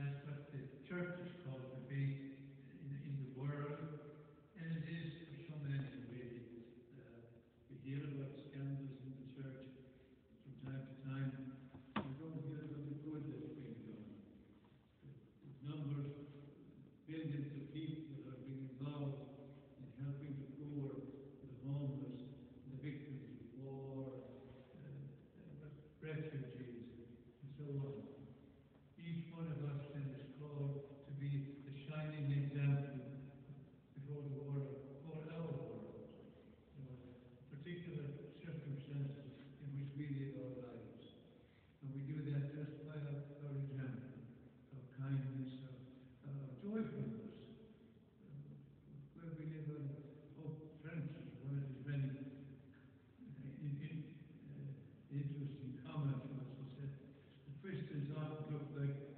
That's what the church is called to be in the world, and it is for so many ways. We hear about scandals in the church from time to time. We don't hear about the good that's being done. The numbers, billions of people that are being involved in helping the poor, the homeless, the victims of war, refugees, and so on. Each one of us then is called to be a shining example before the world, for our world, particular circumstances in which we live our lives. And we do that just by our example, our kindness, our joyfulness. Where we live on Pope Francis, one of his many interesting comments was, he said, the Christians often look like